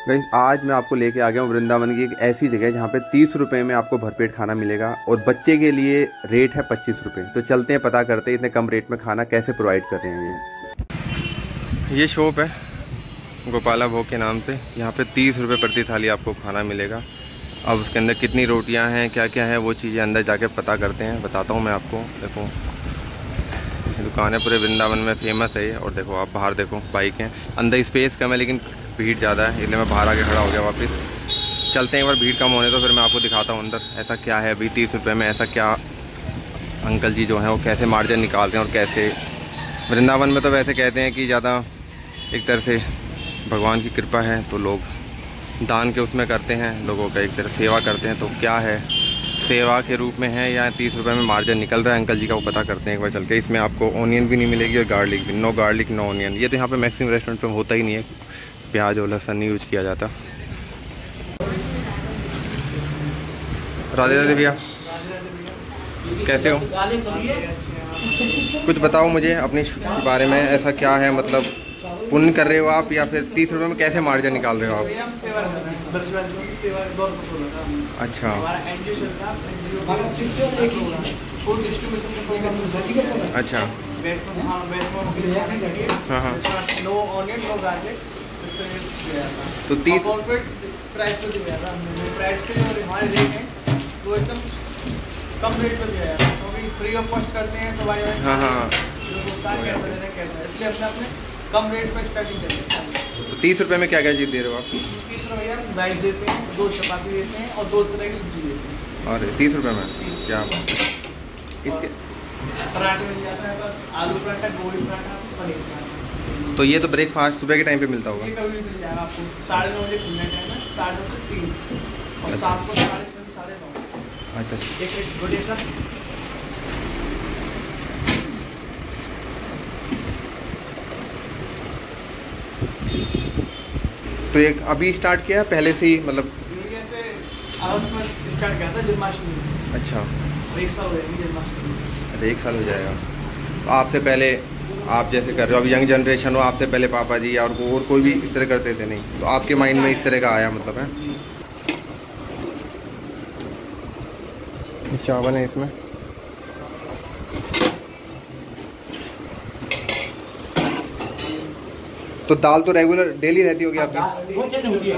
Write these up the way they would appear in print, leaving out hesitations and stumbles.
Guys आज मैं आपको लेके आ गया हूँ वृंदावन की एक ऐसी जगह जहाँ पे 30 रुपये में आपको भरपेट खाना मिलेगा और बच्चे के लिए रेट है 25 रुपये। तो चलते हैं पता करते हैं इतने कम रेट में खाना कैसे प्रोवाइड कर रहे हैं। ये शॉप है गोपाला भोग के नाम से। यहाँ पे 30 रुपये प्रति थाली आपको खाना मिलेगा। अब उसके अंदर कितनी रोटियाँ हैं क्या क्या है वो चीज़ें अंदर जाके पता करते हैं, बताता हूँ मैं आपको। देखो दुकान है पूरे वृंदावन में फेमस है ये। और देखो आप बाहर देखो बाइक हैं, अंदर स्पेस कम है लेकिन भीड़ ज़्यादा है, इसलिए मैं बाहर आके खड़ा हो गया वापस। चलते हैं एक बार भीड़ कम होने तो फिर मैं आपको दिखाता हूँ अंदर ऐसा क्या है। अभी 30 रुपये में ऐसा क्या अंकल जी जो हैं वो कैसे मार्जिन निकालते हैं और कैसे। वृंदावन में तो वैसे कहते हैं कि ज़्यादा एक तरह से भगवान की कृपा है तो लोग दान के उसमें करते हैं, लोगों का एक तरह सेवा करते हैं। तो क्या है सेवा के रूप में है या 30 रुपये में मार्जिन निकल रहा है अंकल जी का, वो पता करते हैं एक बार चल के। इसमें आपको ऑनियन भी नहीं मिलेगी और गार्लिक भी, नो गार्लिक नो ऑनियन। ये तो यहाँ पे मैक्सिमम रेस्टोरेंट पे होता ही नहीं है, प्याज और लहसुन नहीं यूज किया जाता। राधे राधे भैया, कैसे हो? कुछ बताओ मुझे अपने बारे में, ऐसा क्या है मतलब पुण्य कर रहे हो आप या फिर 30 रुपये में कैसे मार्जिन निकाल रहे हो आप? अच्छा अच्छा हाँ हाँ। तो 30 प्राइस पे दिया था हमने, प्राइस के जो हमारे रेट हैं वो एकदम कम रेट पे दिया है क्योंकि फ्री ऑफ कॉस्ट करते हैं तो भाई हाँ हाँ इसलिए अपने कम रेट पे स्टार्टिंग करते हैं। तो 30 रुपये में क्या क्या चीज़ दे रहे हो आप? 30 रुपये हम राइस देते हैं, 2 चपाती देते हैं और 2 तरह की सब्जी देते हैं। और 30 रुपये में क्या बात है। इसके पराठे मिल जाता है, बस आलू पराठा, गोभी पराठा, पनीर पराठा। तो ये तो ब्रेकफास्ट सुबह के टाइम पे मिलता होगा? ये कभी मिल जाएगा आपको 9:30 बजे खुलने टाइम है, 9:30 से 3 और शाम को 6:30 से 9:30। अच्छा एक बजे का। तो एक अभी स्टार्ट किया पहले से ही मतलब? जैसे अगस्त में स्टार्ट किया था जन्माष्टमी। अच्छा 1 साल हो जाएगी जन्माष्टमी। अच्छा 1 साल हो जाएगा। तो आपसे पहले आप जैसे कर रहे हो, अब यंग जनरेशन हो, आपसे पहले पापा जी और कोई भी इस तरह करते थे नहीं, तो आपके माइंड में इस तरह का आया मतलब है? चावल है इसमें। तो दाल तो रेगुलर डेली रहती होगी आपकी?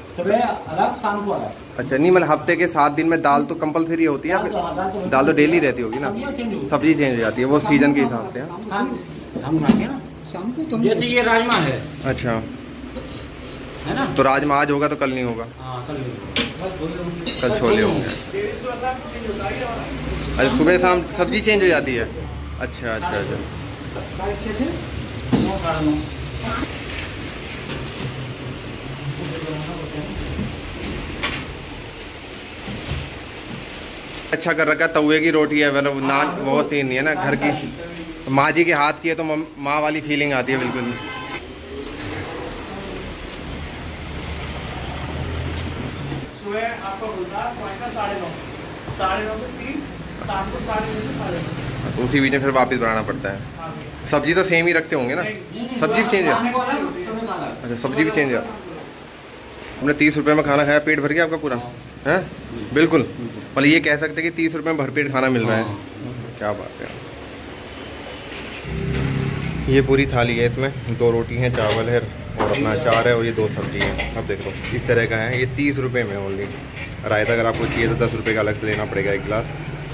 अच्छा नहीं मतलब हफ्ते के 7 दिन में दाल तो कंपलसरी होती है? दाल तो डेली रहती होगी ना, सब्जी चेंज हो जाती है वो सीजन के हिसाब से। जैसे ये राजमा है। अच्छा है ना, तो राजमा आज होगा तो कल नहीं होगा? कल छोले होंगे। अच्छा सुबह शाम सब्जी चेंज हो जाती है? अच्छा अच्छा अच्छा। अच्छा कर रखा, तवे की रोटी है मतलब नान वो सीन नहीं है ना घर की। माँ जी के हाथ की है तो माँ वाली फीलिंग आती है बिल्कुल। सुबह आपका खुलता है 9:30, 9:30 से 3, शाम को 9:30 से 9:30। तो उसी बीच में फिर वापस बनाना पड़ता है। सब्जी तो सेम ही रखते होंगे ना? सब्जी भी चेंज है? अच्छा सब्जी भी चेंज है। हमने 30 रुपये में खाना खाया, पेट भर गया आपका पूरा है? बिल्कुल मतलब ये कह सकते हैं कि 30 रुपये में भरपेट खाना मिल रहा है। क्या बात है। ये पूरी थाली है, इसमें 2 रोटी हैं, चावल है और अपना अचार है और ये 2 सब्जी हैं। अब देख लो इस तरह का है, ये 30 रुपये में ओनली। रायता अगर आपको चाहिए तो 10 रुपये का अलग से लेना पड़ेगा 1 गिलास।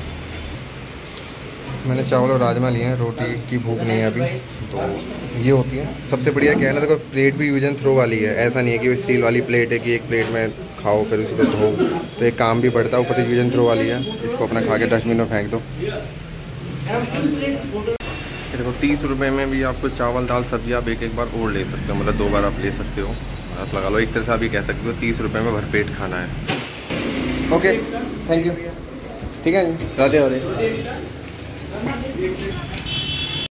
मैंने चावल और राजमा लिए हैं, रोटी की भूख नहीं है अभी। तो ये होती है सबसे बढ़िया क्या है ना, देखो प्लेट भी यूज एंड थ्रो वाली है, ऐसा नहीं है कि वो स्टील वाली प्लेट है कि एक प्लेट में खाओ फिर उसको धो, तो एक काम भी बढ़ता है। ऊपर से यूज एंड थ्रो वाली है, इसको अपना खा के डस्टबिन में फेंक दो। देखो 30 रुपये में भी आपको चावल दाल सब्जी आप एक बार और ले सकते हो, मतलब 2 बार आप ले सकते हो। आप लगा लो एक तरह से आप ये कह सकते हो 30 रुपये में भरपेट खाना है। ओके थैंक यू, ठीक है राधे राधे।